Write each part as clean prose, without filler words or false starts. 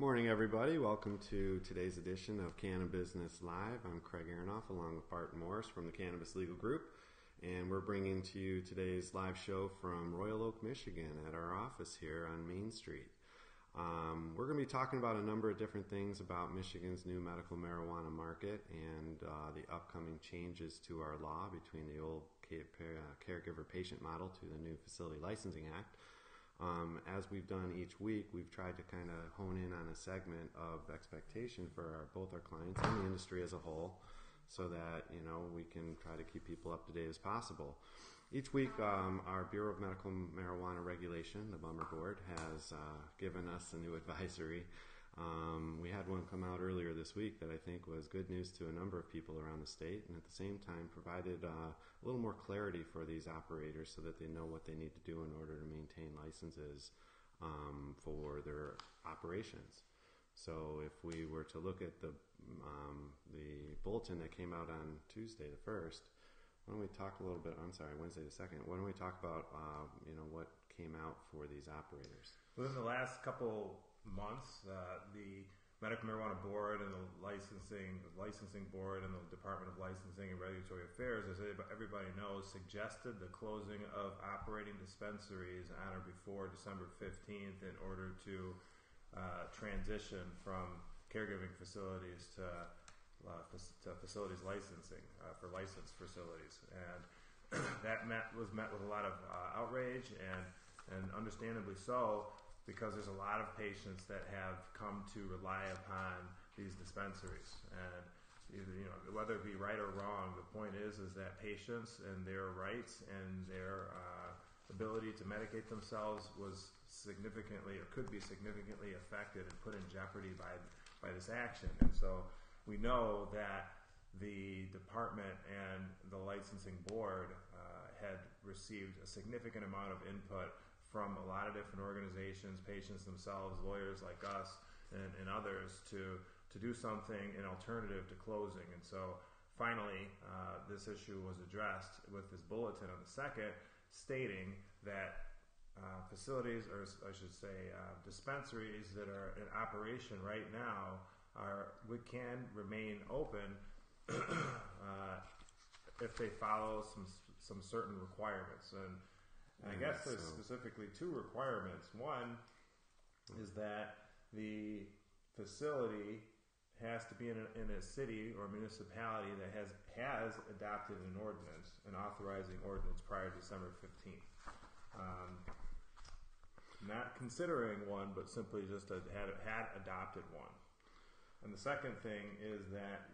Morning, everybody. Welcome to today's edition of Cannabusiness Live. I'm Craig Aronoff along with Bart Morris from the Cannabis Legal Group, and we're bringing to you today's live show from Royal Oak, Michigan at our office here on Main Street. We're going to be talking about a number of different things about Michigan's new medical marijuana market and the upcoming changes to our law between the old caregiver-patient model to the new Facility Licensing Act. As we've done each week, we've tried to kind of hone in on a segment of expectation for both our clients and the industry as a whole so that, we can try to keep people up to date as possible. Each week, our Bureau of Medical Marijuana Regulation, the Bummer Board, has given us a new advisory. We had one come out earlier this week that I think was good news to a number of people around the state, and at the same time provided a little more clarity for these operators so that they know what they need to do in order to maintain licenses for their operations. So if we were to look at the bulletin that came out on Tuesday the 1st, why don't we talk a little bit, Wednesday the 2nd, why don't we talk about what came out for these operators? Within the last couple months, the Medical Marijuana Board and the licensing board and the Department of Licensing and Regulatory Affairs, as everybody knows, suggested the closing of operating dispensaries on or before December 15th in order to transition from caregiving facilities to facilities licensing for licensed facilities, and that was met with a lot of outrage and understandably so, because there's a lot of patients that have come to rely upon these dispensaries. And whether it be right or wrong, the point is that patients and their rights and their ability to medicate themselves was significantly or could be significantly affected and put in jeopardy by this action. And so we know that the department and the licensing board had received a significant amount of input from a lot of different organizations, patients themselves, lawyers like us, and others to do something, an alternative to closing. And so finally, this issue was addressed with this bulletin on the 2nd, stating that facilities, or I should say dispensaries that are in operation right now can remain open if they follow some certain requirements. And I guess there's specifically two requirements. One is that the facility has to be in a city or municipality that has adopted an authorizing ordinance prior to December 15th. Not considering one, but simply just had adopted one. And the second thing is that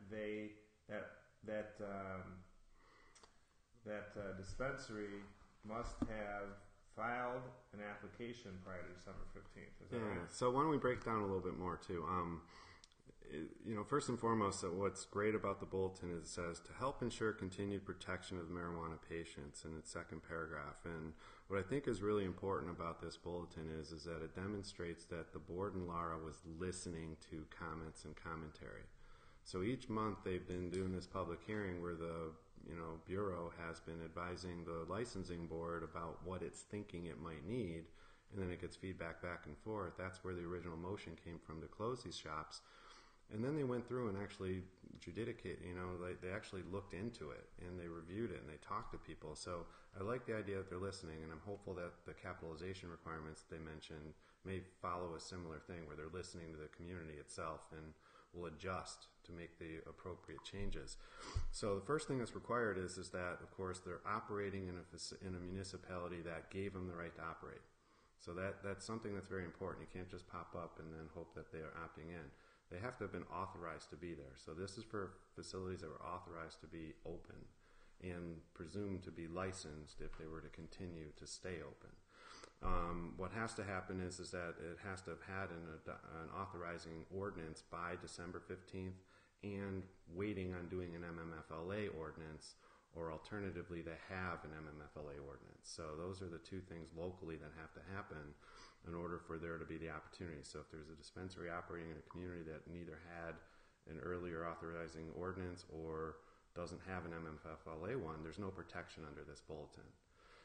that dispensary must have filed an application prior to December 15th. Is that right? So why don't we break down a little bit more too? First and foremost, what's great about the bulletin is it says to help ensure continued protection of marijuana patients in its second paragraph. And what I think is really important about this bulletin is that it demonstrates that the board and Lara was listening to comments and commentary. So each month they've been doing this public hearing where the Bureau has been advising the licensing board about what it's thinking it might need, and then it gets feedback back and forth. That's where the original motion came from to close these shops. And then they went through and actually they actually looked into it and they reviewed it and they talked to people. So I like the idea that they're listening, and I'm hopeful that the capitalization requirements that they mentioned may follow a similar thing where they're listening to the community itself and will adjust to make the appropriate changes. So the first thing that's required is that, of course, they're operating in a municipality that gave them the right to operate. So that's something that's very important. You can't just pop up and then hope that they are opting in. They have to have been authorized to be there. So this is for facilities that were authorized to be open and presumed to be licensed if they were to continue to stay open. What has to happen is that it has to have had an authorizing ordinance by December 15th and waiting on doing an MMFLA ordinance, or alternatively they have an MMFLA ordinance. So those are the two things locally that have to happen in order for there to be the opportunity. So if there's a dispensary operating in a community that neither had an earlier authorizing ordinance or doesn't have an MMFLA one, there's no protection under this bulletin.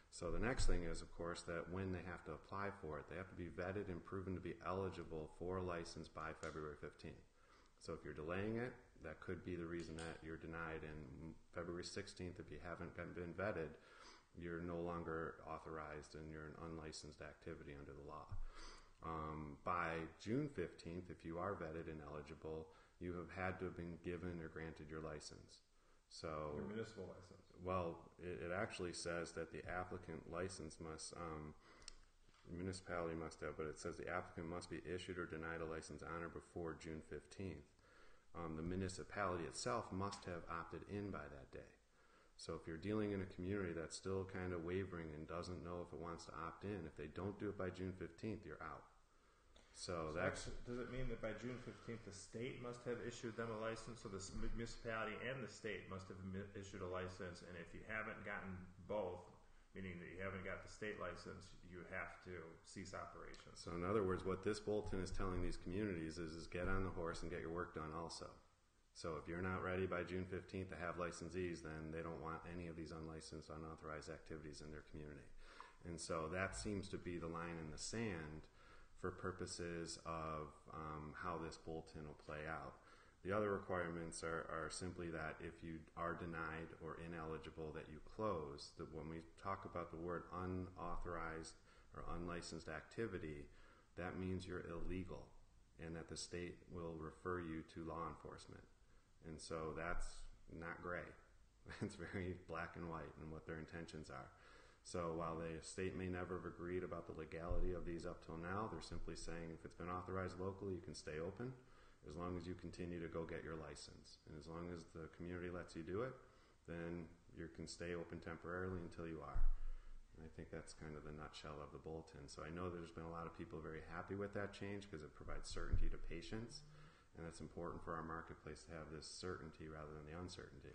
So the next thing is, of course, that when they have to apply for it, they have to be vetted and proven to be eligible for a license by February 15th. So if you're delaying it, that could be the reason that you're denied. And February 16th, if you haven't been vetted, you're no longer authorized and you're an unlicensed activity under the law. By June 15th, if you are vetted and eligible, you have had to have been given or granted your license. So Your municipal license. well, it actually says that the applicant license must, municipality must have, but it says the applicant must be issued or denied a license on or before June 15th. The municipality itself must have opted in by that day. So if you're dealing in a community that's still kind of wavering and doesn't know if it wants to opt in, if they don't do it by June 15th, you're out. So that's... Does it mean that by June 15th the state must have issued them a license? So the municipality and the state must have issued a license, and if you haven't gotten both, meaning that you haven't got the state license, you have to cease operations. So in other words, what this bulletin is telling these communities is get on the horse and get your work done also. So if you're not ready by June 15th to have licensees, then they don't want any of these unlicensed, unauthorized activities in their community. And so that seems to be the line in the sand for purposes of how this bulletin will play out. The other requirements are simply that if you are denied or ineligible, that you close. That when we talk about the word unauthorized or unlicensed activity, that means you're illegal and that the state will refer you to law enforcement. And so that's not gray. It's very black and white in what their intentions are. So while the state may never have agreed about the legality of these up till now, they're simply saying if it's been authorized locally, you can stay open as long as you continue to go get your license. And as long as the community lets you do it, then you can stay open temporarily until you are. And I think that's kind of the nutshell of the bulletin. So I know there's been a lot of people very happy with that change because it provides certainty to patients. And it's important for our marketplace to have this certainty rather than the uncertainty.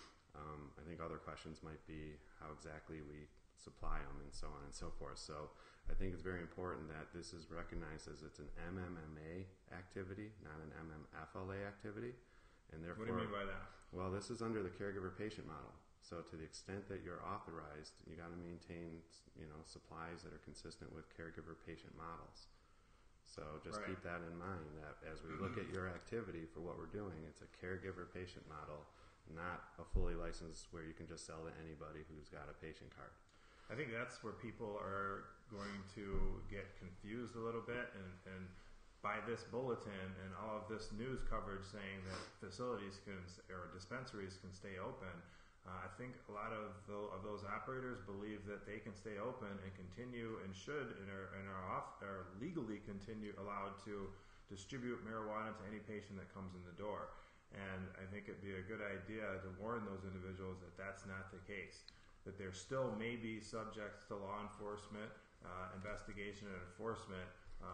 I think other questions might be how exactly we supply them and so on and so forth. So I think it's very important that this is recognized as it's an MMMA activity, not an MMFLA activity. And therefore, What do you mean by that? Well, this is under the caregiver-patient model. So to the extent that you're authorized, you got to maintain, supplies that are consistent with caregiver-patient models. So just Right. keep that in mind that as we look at your activity for what we're doing, it's a caregiver-patient model, not a fully licensed where you can just sell to anybody who's got a patient card. I think that's where people are going to get confused a little bit, and by this bulletin and all of this news coverage saying that facilities or dispensaries can stay open, I think a lot of those operators believe that they can stay open and continue and should and are legally allowed to distribute marijuana to any patient that comes in the door. And I think it'd be a good idea to warn those individuals that that's not the case, that they're still maybe subject to law enforcement investigation and enforcement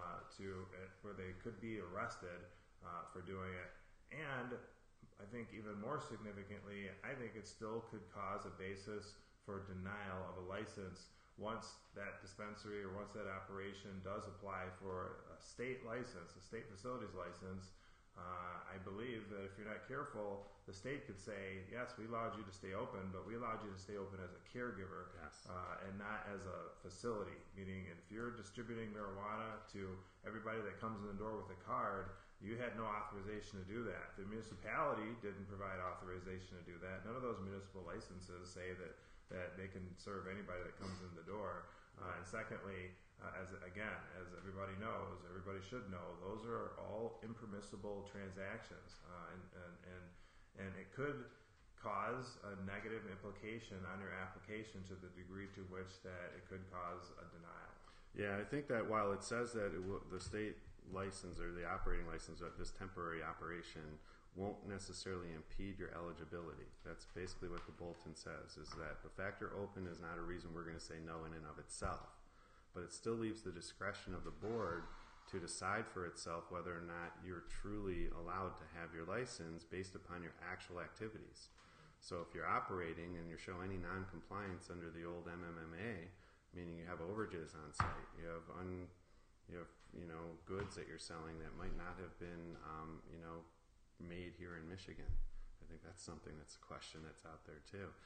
where they could be arrested for doing it. And I think even more significantly, I think it still could cause a basis for denial of a license once that dispensary or once that operation does apply for a state license, a state facilities license. I believe that if you're not careful, the state could say, yes, we allowed you to stay open, but we allowed you to stay open as a caregiver. Yes. And not as a facility. Meaning if you're distributing marijuana to everybody that comes in the door with a card, you had no authorization to do that. The municipality didn't provide authorization to do that. None of those municipal licenses say that they can serve anybody that comes in the door. And secondly, as everybody knows, everybody should know, those are all impermissible transactions, and it could cause a negative implication on your application to the degree to which that it could cause a denial. Yeah, I think that while it says that the state license or the operating license of this temporary operation won't necessarily impede your eligibility. That's basically what the bulletin says, is that the fact you're open is not a reason we're going to say no in and of itself. But it still leaves the discretion of the board to decide for itself whether or not you're truly allowed to have your license based upon your actual activities. So if you're operating and you show any non-compliance under the old MMMA, meaning you have overages on site, you have goods that you're selling that might not have been made here in Michigan. I think that's something that's a question that's out there too.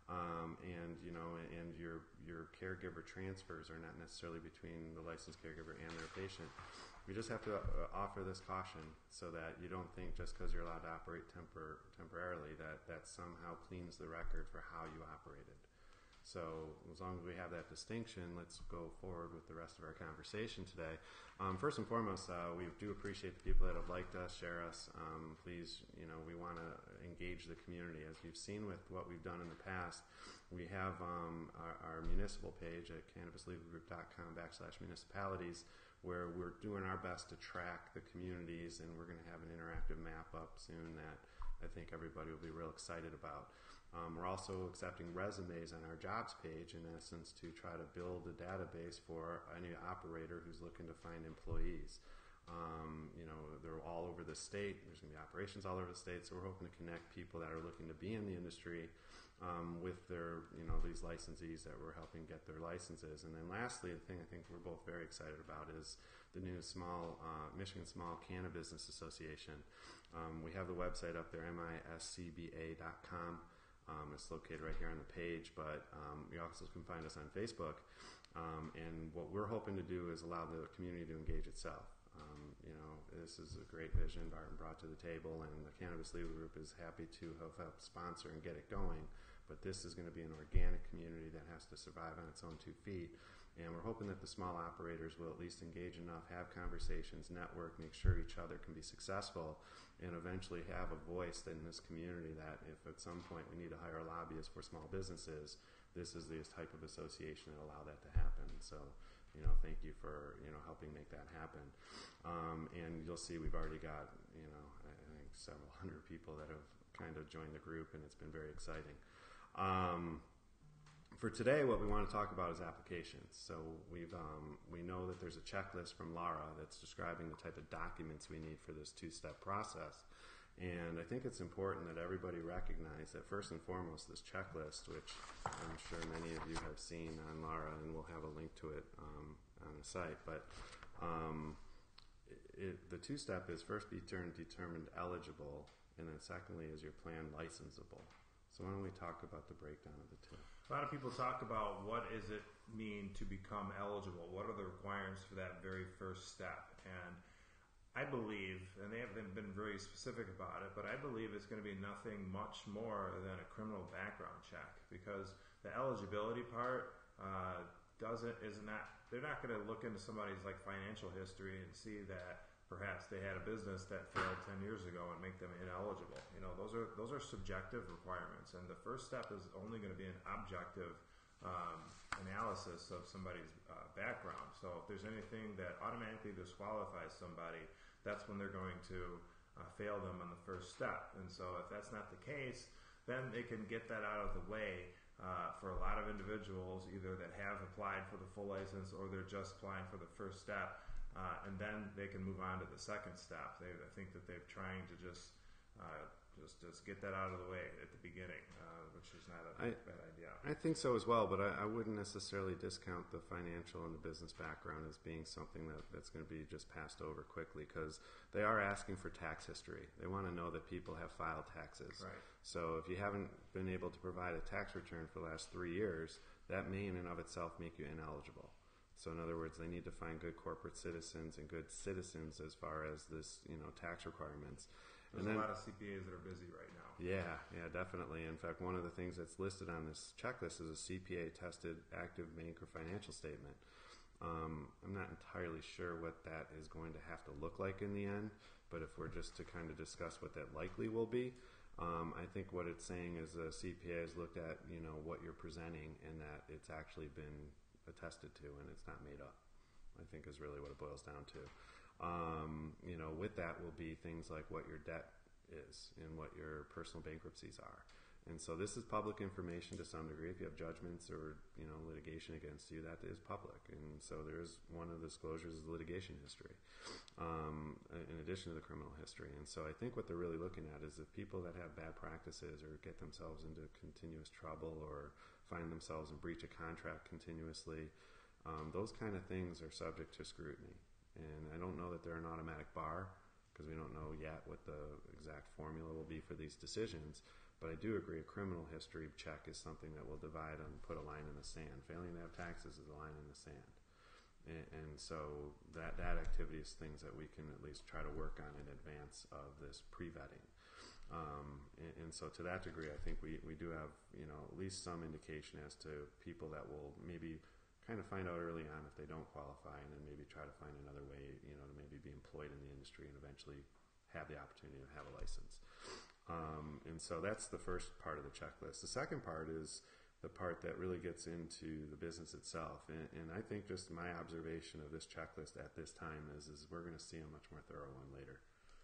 and your caregiver transfers are not necessarily between the licensed caregiver and their patient. We just have to offer this caution so that you don't think just because you're allowed to operate temporarily that somehow cleans the record for how you operated. So as long as we have that distinction, let's go forward with the rest of our conversation today. First and foremost, we do appreciate the people that have liked us, share us. Please, we want to engage the community. As you've seen with what we've done in the past, we have our municipal page at cannabislegalgroup.com/municipalities, where we're doing our best to track the communities, and we're going to have an interactive map up soon that I think everybody will be real excited about. We're also accepting resumes on our jobs page, in essence, to try to build a database for any operator who's looking to find employees. They're all over the state. There's going to be operations all over the state, so we're hoping to connect people that are looking to be in the industry with their, these licensees that we're helping get their licenses. And then lastly, the thing I think we're both very excited about is the new Michigan Small Cannabis Business Association. We have the website up there, miscba.com. It's located right here on the page, but you also can find us on Facebook. And what we're hoping to do is allow the community to engage itself. This is a great vision Barton brought to the table, and the Cannabis Legal Group is happy to help sponsor and get it going. But this is going to be an organic community that has to survive on its own 2 feet. And we're hoping that the small operators will at least engage enough, have conversations, network, make sure each other can be successful, and eventually have a voice in this community that if at some point we need to hire a lobbyist for small businesses, this is the type of association that allow that to happen. So, thank you for, helping make that happen. And you'll see we've already got, I think several hundred people that have kind of joined the group, and it's been very exciting. For today, what we want to talk about is applications. So we know that there's a checklist from Laura that's describing the type of documents we need for this 2-step process. And I think it's important that everybody recognize that first and foremost, this checklist, which I'm sure many of you have seen on Laura, and we'll have a link to it on the site, but the 2-step is first be determined eligible, and then secondly is your plan licensable. So why don't we talk about the breakdown of the two? A lot of people talk about what does it mean to become eligible? What are the requirements for that very first step? And I believe, and they haven't been very specific about it, but I believe it's going to be nothing much more than a criminal background check, because the eligibility part they're not going to look into somebody's financial history and see that perhaps they had a business that failed 10 years ago and make them ineligible. Those are subjective requirements, and the first step is only going to be an objective analysis of somebody's background. So if there's anything that automatically disqualifies somebody, that's when they're going to fail them on the first step. And so if that's not the case, then they can get that out of the way for a lot of individuals, either that have applied for the full license or they're just applying for the first step, and then they can move on to the second step. I think that they're trying to just get that out of the way at the beginning, which is not a bad idea. I think so as well, but I wouldn't necessarily discount the financial and the business background as being something that's going to be just passed over quickly, because they are asking for tax history. They want to know that people have filed taxes. Right. So if you haven't been able to provide a tax return for the last 3 years, that may in and of itself make you ineligible. So in other words, they need to find good corporate citizens and good citizens as far as this, tax requirements. There's a lot of CPAs that are busy right now. Yeah, definitely. In fact, one of the things that's listed on this checklist is a CPA-tested active bank or financial statement. I'm not entirely sure what that is going to have to look like in the end, but if we're just to kind of discuss what that likely will be, I think what it's saying is the CPA has looked at, what you're presenting and that it's actually been attested to and it's not made up, I think is really what it boils down to. With that will be things like what your debt is and what your personal bankruptcies are. And so this is public information to some degree. If you have judgments or, litigation against you, that is public. And so there's one of the disclosures is litigation history, in addition to the criminal history. And so I think what they're really looking at is if people that have bad practices or get themselves into continuous trouble or find themselves in breach of contract continuously, those kind of things are subject to scrutiny. And I don't know that they're an automatic bar, because we don't know yet what the exact formula will be for these decisions. But I do agree, a criminal history check is something that will divide and put a line in the sand. Failing to have taxes is a line in the sand. And so that activity is things that we can at least try to work on in advance of this pre-vetting. And so to that degree, I think we do have, at least some indication as to people that will maybe kind of find out early on if they don't qualify, and then maybe try to find another way, to maybe be employed in the industry and eventually have the opportunity to have a license. And so that's the first part of the checklist. The second part is the part that really gets into the business itself. And I think just my observation of this checklist at this time is we're going to see a much more thorough one later.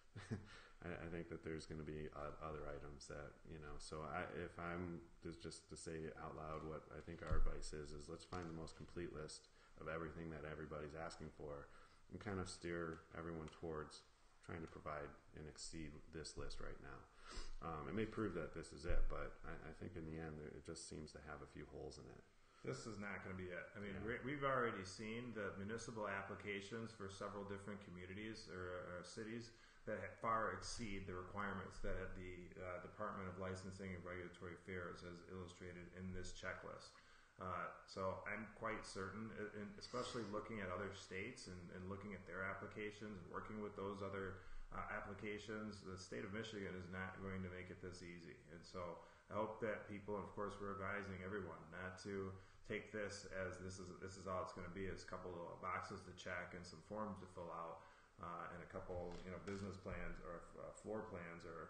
I think that there's going to be other items that, so if I'm just to say out loud what I think our advice is let's find the most complete list of everything that everybody's asking for and kind of steer everyone towards trying to provide and exceed this list right now. It may prove that this is it, but I think in the end it just seems to have a few holes in it. This is not going to be it. I mean, we've already seen the municipal applications for several different communities or cities that far exceed the requirements that the Department of Licensing and Regulatory Affairs has illustrated in this checklist. So I'm quite certain, and especially looking at other states and looking at their applications and working with those other applications, the state of Michigan is not going to make it this easy. And so I hope that people, and of course we're advising everyone not to take this as this is all it's going to be, is a couple of boxes to check and some forms to fill out. And a couple, business plans or floor plans or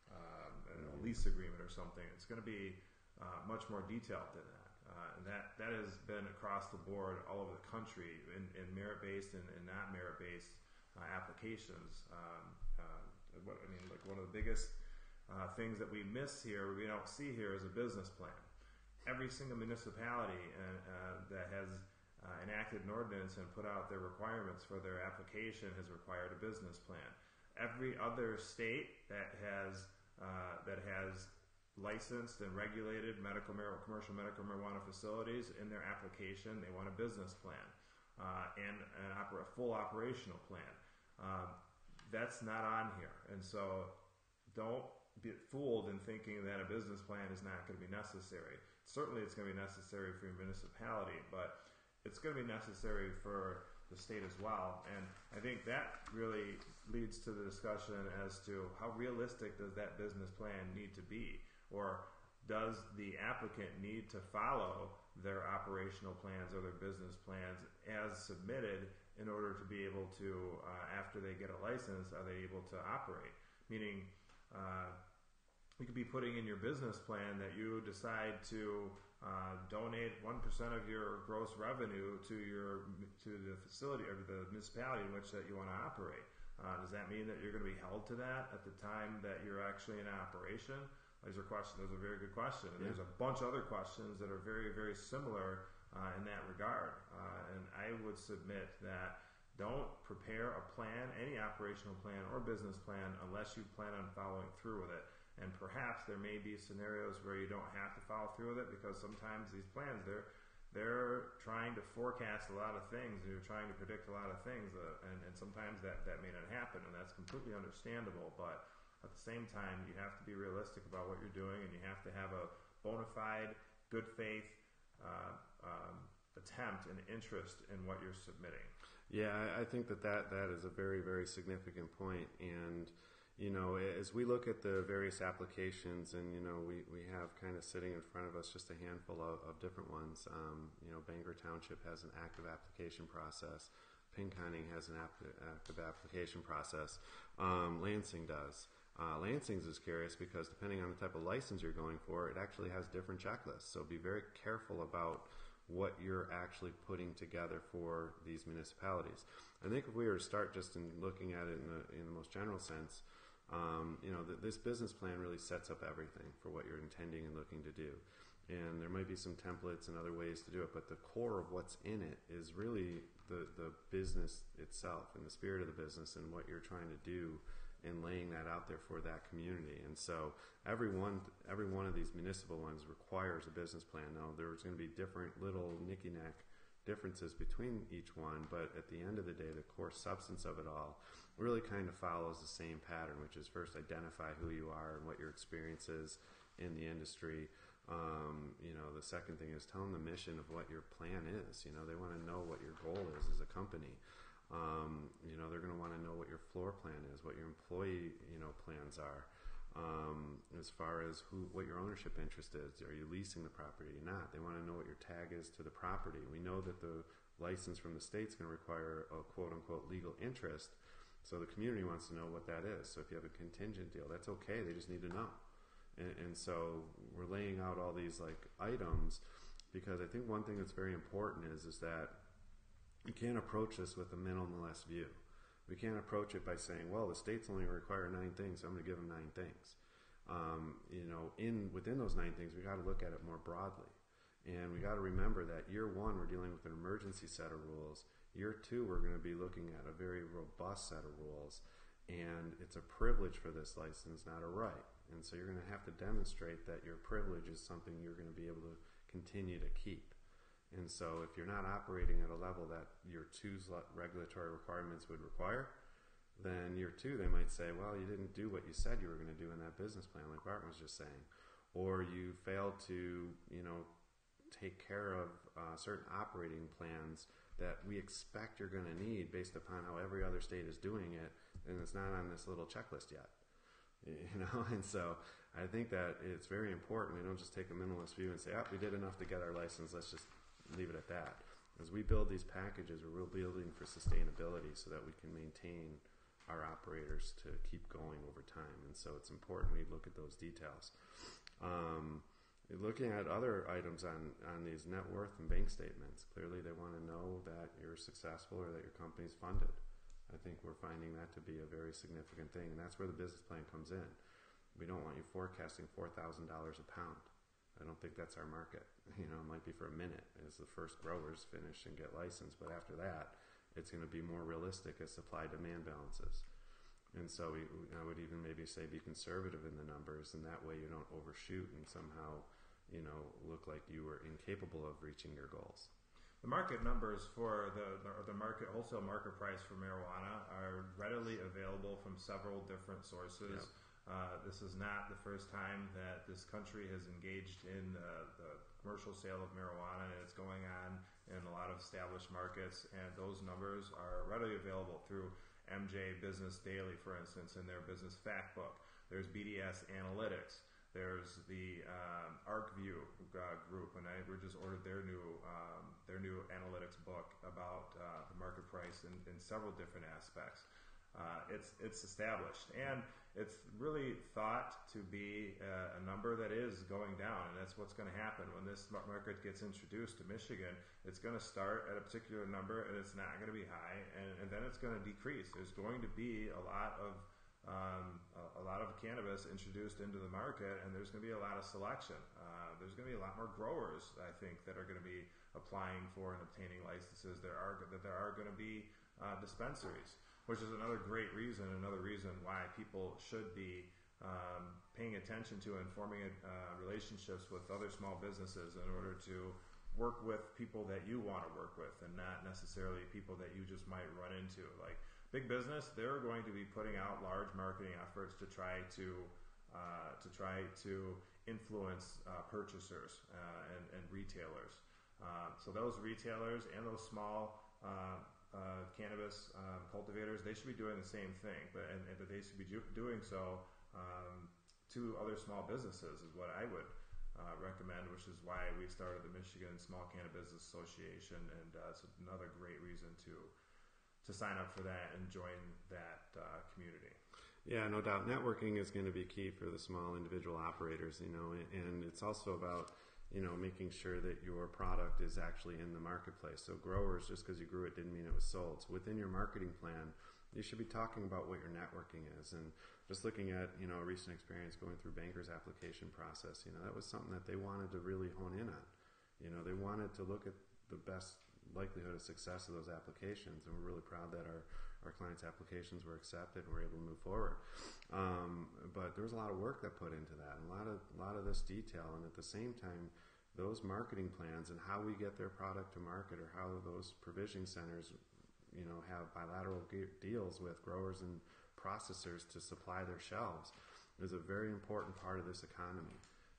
a lease agreement or something. It's going to be much more detailed than that. And that has been across the board all over the country in merit-based and not merit-based applications. Like one of the biggest things that we miss here, we don't see here, is a business plan. Every single municipality that has enacted an ordinance and put out their requirements for their application has required a business plan. Every other state that has licensed and regulated commercial medical marijuana facilities, in their application they want a business plan and a full operational plan. That's not on here, and so don't get fooled in thinking that a business plan is not going to be necessary. Certainly it's going to be necessary for your municipality, but it's going to be necessary for the state as well. And I think that really leads to the discussion as to how realistic does that business plan need to be, or does the applicant need to follow their operational plans or their business plans as submitted in order to be able to, after they get a license, are they able to operate? Meaning, you could be putting in your business plan that you decide to donate 1% of your gross revenue to the facility or the municipality in which that you want to operate. Does that mean that you're going to be held to that at the time that you're actually in operation? Those are questions. Those are very good questions. And there's a bunch of other questions that are very, very similar in that regard. And I would submit that don't prepare a plan, any operational plan or business plan, unless you plan on following through with it. And perhaps there may be scenarios where you don't have to follow through with it, because sometimes these plans, they're trying to forecast a lot of things, and you're trying to predict a lot of things, and sometimes that may not happen, and that's completely understandable. But at the same time, you have to be realistic about what you're doing, and you have to have a bona fide, good faith attempt and interest in what you're submitting. Yeah, I think that is a very, very significant point. And as we look at the various applications, and we have kind of sitting in front of us just a handful of different ones. Bangor Township has an active application process. Pinconning has an active application process. Lansing does. Lansing's is curious because depending on the type of license you're going for, it actually has different checklists. So be very careful about what you're actually putting together for these municipalities. I think if we were to start just in looking at it in the most general sense, this business plan really sets up everything for what you're intending and looking to do. And there might be some templates and other ways to do it, but the core of what's in it is really the business itself and the spirit of the business and what you're trying to do and laying that out there for that community. And so every one of these municipal ones requires a business plan. Now, there's going to be different little nicky-nack differences between each one, but at the end of the day, the core substance of it all really kind of follows the same pattern, which is first identify who you are and what your experience is in the industry. The second thing is tell them the mission of what your plan is. They want to know what your goal is as a company. They're going to want to know what your floor plan is, what your employee, plans are. As far as what your ownership interest is. Are you leasing the property or not? They want to know what your tag is to the property. We know that the license from the state's going to require a quote-unquote legal interest, so the community wants to know what that is. So if you have a contingent deal, that's okay. They just need to know. And so we're laying out all these items, because I think one thing that's very important is that you can't approach this with a minimalist view. We can't approach it by saying, well, the states only require 9 things, so I'm going to give them 9 things. Within those 9 things, we got to look at it more broadly. And we got to remember that year 1, we're dealing with an emergency set of rules. Year 2, we're going to be looking at a very robust set of rules. And it's a privilege for this license, not a right. And so you're going to have to demonstrate that your privilege is something you're going to be able to continue to keep. And so if you're not operating at a level that year 2's regulatory requirements would require, then year 2 they might say, well, you didn't do what you said you were going to do in that business plan, like Barton was just saying. Or you failed to, take care of certain operating plans that we expect you're going to need based upon how every other state is doing it, and it's not on this little checklist yet. And so I think that it's very important. We don't just take a minimalist view and say, we did enough to get our license, let's just leave it at that. As we build these packages, we're really building for sustainability so that we can maintain our operators to keep going over time. And so it's important we look at those details. Looking at other items on these net worth and bank statements, clearly they want to know that you're successful or that your company's funded. I think we're finding that to be a very significant thing, and that's where the business plan comes in. We don't want you forecasting $4,000 a pound. I don't think that's our market. It might be for a minute as the first growers finish and get licensed, but after that, it's going to be more realistic as supply-demand balances. And so I would even maybe say be conservative in the numbers, and that way you don't overshoot and somehow, look like you were incapable of reaching your goals. The market numbers for the market wholesale market price for marijuana are readily available from several different sources. Yep. This is not the first time that this country has engaged in the commercial sale of marijuana, and it's going on in a lot of established markets, and those numbers are readily available through MJ Business Daily, for instance, in their business fact book. There's BDS Analytics. There's the ArcView group, and we just ordered their new analytics book about the market price in several different aspects. It's established, and it's really thought to be a number that is going down, and that's what's going to happen when this market gets introduced to Michigan. It's going to start at a particular number, and it's not going to be high, and then it's going to decrease. There's going to be a lot of cannabis introduced into the market, and there's going to be a lot of selection. There's going to be a lot more growers, I think, that are going to be applying for and obtaining licenses. There are going to be dispensaries, which is another reason why people should be paying attention to and forming relationships with other small businesses in order to work with people that you want to work with, and not necessarily people that you just might run into. Like big business, they're going to be putting out large marketing efforts to try to influence purchasers and retailers. So those retailers and those small cannabis cultivators, they should be doing the same thing, but they should be doing so to other small businesses is what I would recommend, which is why we started the Michigan Small Cannabis Association, and it's another great reason to sign up for that and join that community. Yeah, no doubt. Networking is going to be key for the small individual operators, and it's also about, making sure that your product is actually in the marketplace. So growers, just because you grew it didn't mean it was sold. So within your marketing plan, you should be talking about what your networking is. And just looking at, a recent experience going through Banker's application process, that was something that they wanted to really hone in on. They wanted to look at the best likelihood of success of those applications, and we're really proud that our clients' applications were accepted and we're able to move forward. But there was a lot of work that put into that, and a lot of this detail, and at the same time, those marketing plans and how we get their product to market, or how those provisioning centers, have bilateral deals with growers and processors to supply their shelves, is a very important part of this economy.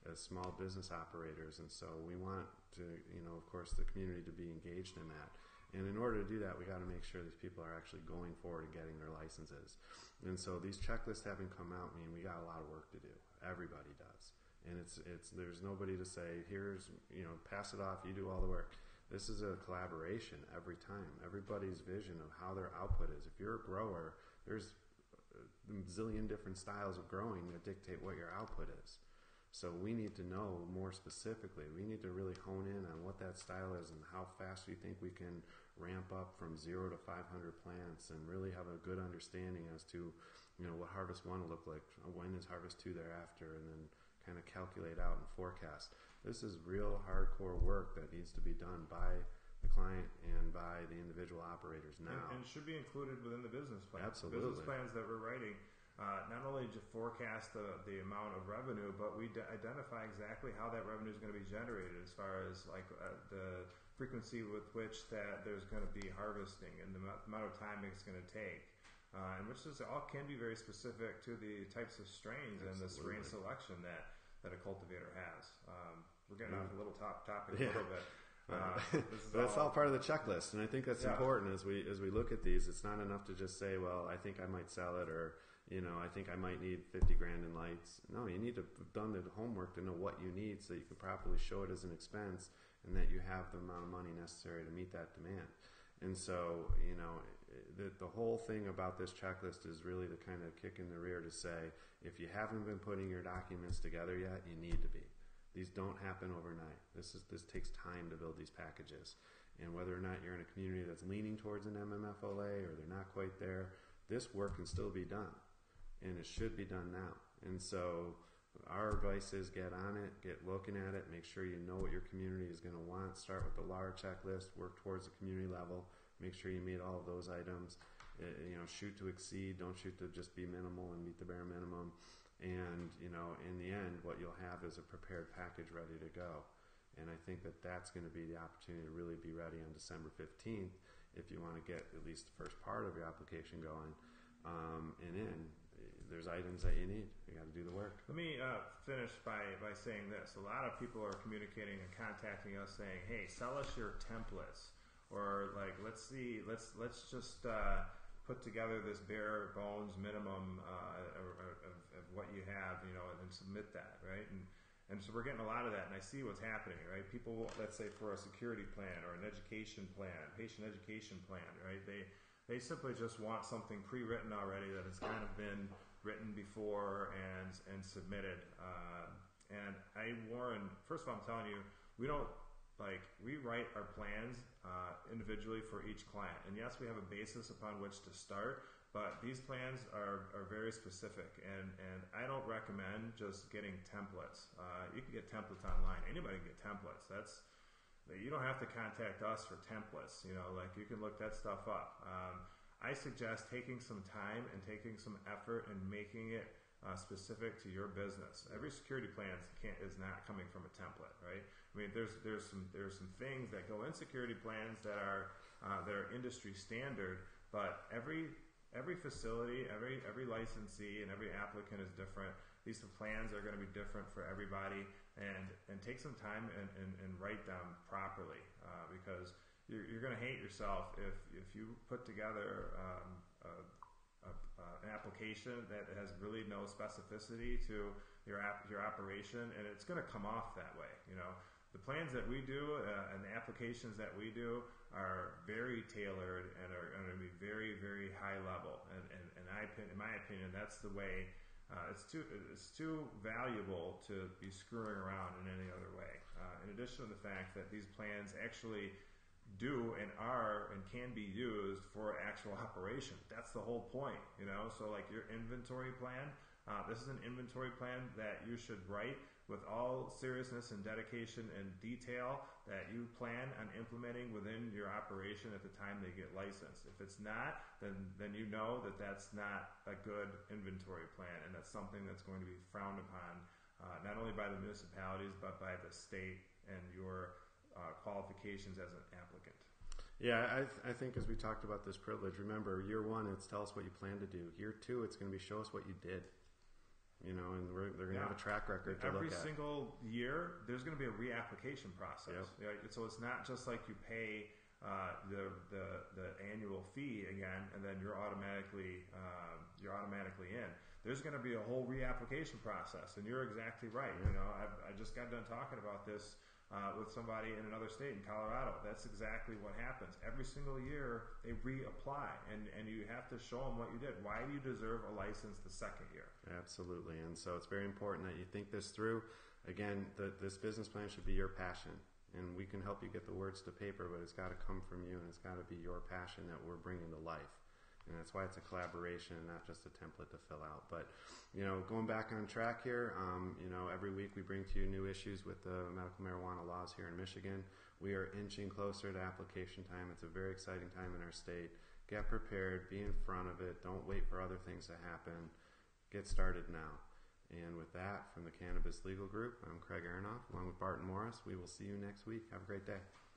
as small business operators. And so we want to, of course, the community to be engaged in that. And in order to do that, we got to make sure these people are actually going forward and getting their licenses. And so these checklists having come out mean we got a lot of work to do. Everybody does. And it's there's nobody to say, here's, pass it off, you do all the work. This is a collaboration every time. Everybody's vision of how their output is. If you're a grower, there's a zillion different styles of growing that dictate what your output is. So we need to know more specifically. We need to really hone in on what that style is and how fast we think we can ramp up from 0 to 500 plants, and really have a good understanding as to, what harvest 1 will look like, when is harvest 2 thereafter, and then kind of calculate out and forecast. This is real hardcore work that needs to be done by the client and by the individual operators now. And should be included within the business plan. Absolutely. The business plans that we're writing not only just forecast the amount of revenue, but we identify exactly how that revenue is going to be generated, as far as like the frequency with which that there's going to be harvesting and the amount of time it's going to take. And which is all can be very specific to the types of strains. Absolutely. And the strain selection that a cultivator has. We're getting off a little topic a little bit. That's all part of the checklist, and I think that's important as we look at these. It's not enough to just say, well, I think I might sell it, or I think I might need 50 grand in lights. No, you need to have done the homework to know what you need, so you can properly show it as an expense, and that you have the amount of money necessary to meet that demand. And so, the whole thing about this checklist is really the kind of kick in the rear to say, if you haven't been putting your documents together yet, you need to be. These don't happen overnight. This takes time to build these packages. And whether or not you're in a community that's leaning towards an MMFOA or they're not quite there, this work can still be done. And it should be done now. And so our advice is get on it, get looking at it, make sure you know what your community is going to want. Start with the LAR checklist, work towards the community level, make sure you meet all of those items. Shoot to exceed, don't shoot to just be minimal and meet the bare minimum. And, in the end, what you'll have is a prepared package ready to go. And I think that that's going to be the opportunity to really be ready on December 15th if you want to get at least the first part of your application going. There's items that you need. You got to do the work. Let me finish by saying this. A lot of people are communicating and contacting us saying, hey, sell us your templates. Or like, let's just put together this bare bones minimum of what you have, and submit that, right? And so we're getting a lot of that, and I see what's happening, right? People, let's say for a security plan or an education plan, patient education plan, right? They simply just want something pre-written already that has kind of been written before and submitted. And I warn, first of all, I'm telling you, we write our plans individually for each client. And yes, we have a basis upon which to start, but these plans are very specific. And I don't recommend just getting templates. You can get templates online. Anybody can get templates. You don't have to contact us for templates. You can look that stuff up. I suggest taking some time and taking some effort and making it specific to your business. Every security plan is not coming from a template, right? I mean, there's some things that go in security plans that are industry standard, but every facility, every licensee, and every applicant is different. These plans are going to be different for everybody, and take some time and write them properly, because you're going to hate yourself if you put together an application that has really no specificity to your operation, and it's going to come off that way. The plans that we do and the applications that we do are very tailored and are going to be very, very high level. And in my opinion, that's the way. It's too valuable to be screwing around in any other way. In addition to the fact that these plans actually do and are and can be used for actual operation. That's the whole point, So like your inventory plan, this is an inventory plan that you should write with all seriousness and dedication and detail that you plan on implementing within your operation at the time they get licensed. If it's not, then you know that that's not a good inventory plan, and that's something that's going to be frowned upon, not only by the municipalities but by the state and your qualifications as an applicant. Yeah, I think as we talked about this privilege, remember, year 1, it's tell us what you plan to do. Year 2, it's going to be show us what you did. and they're going to have a track record to every look at. single year. There's going to be a reapplication process. Yep. So it's not just like you pay the annual fee again, and then you're automatically in. There's going to be a whole reapplication process, and you're exactly right. I just got done talking about this with somebody in another state in Colorado. That's exactly what happens. Every single year they reapply, and you have to show them what you did. Why do you deserve a license the second year? Absolutely. And so it's very important that you think this through. Again, this business plan should be your passion, and we can help you get the words to paper, but it's got to come from you, and it's got to be your passion that we're bringing to life. And that's why it's a collaboration and not just a template to fill out. But, going back on track here, every week we bring to you new issues with the medical marijuana laws here in Michigan. We are inching closer to application time. It's a very exciting time in our state. Get prepared. Be in front of it. Don't wait for other things to happen. Get started now. And with that, from the Cannabis Legal Group, I'm Craig Aronoff, along with Barton Morris. We will see you next week. Have a great day.